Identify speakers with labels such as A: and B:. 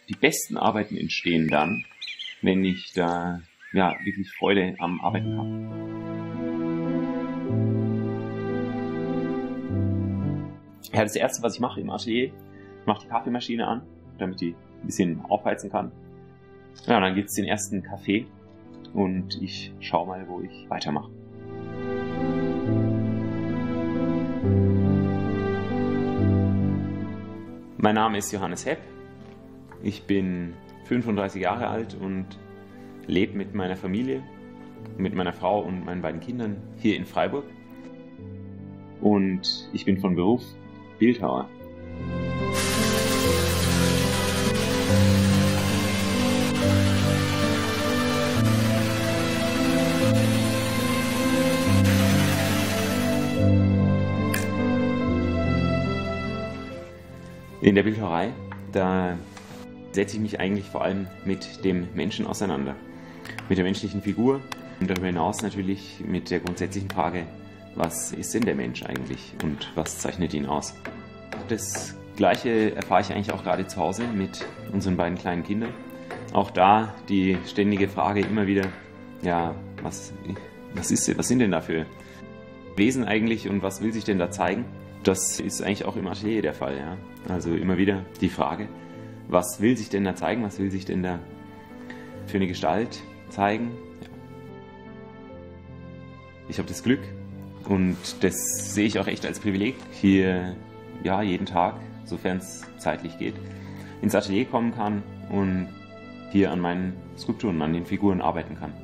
A: Die besten Arbeiten entstehen dann, wenn ich da wirklich Freude am Arbeiten habe. Ja, das Erste, was ich mache im Atelier, ich mache die Kaffeemaschine an, damit die ein bisschen aufheizen kann. Ja, und dann gibt es den ersten Kaffee und ich schaue mal, wo ich weitermache. Mein Name ist Johannes Hepp. Ich bin 35 Jahre alt und lebe mit meiner Familie, mit meiner Frau und meinen beiden Kindern hier in Freiburg. Und ich bin von Beruf Bildhauer. In der Bildhauerei, da setze ich mich eigentlich vor allem mit dem Menschen auseinander, mit der menschlichen Figur und darüber hinaus natürlich mit der grundsätzlichen Frage, was ist denn der Mensch eigentlich und was zeichnet ihn aus? Das Gleiche erfahre ich eigentlich auch gerade zu Hause mit unseren beiden kleinen Kindern. Auch da die ständige Frage immer wieder, ja, was sind denn da für Wesen eigentlich und was will sich denn da zeigen? Das ist eigentlich auch im Atelier der Fall, ja. Also immer wieder die Frage, was will sich denn da zeigen, was will sich denn da für eine Gestalt zeigen? Ja. Ich habe das Glück und das sehe ich auch echt als Privileg, hier jeden Tag, sofern es zeitlich geht, ins Atelier kommen kann und hier an meinen Skulpturen, an den Figuren arbeiten kann.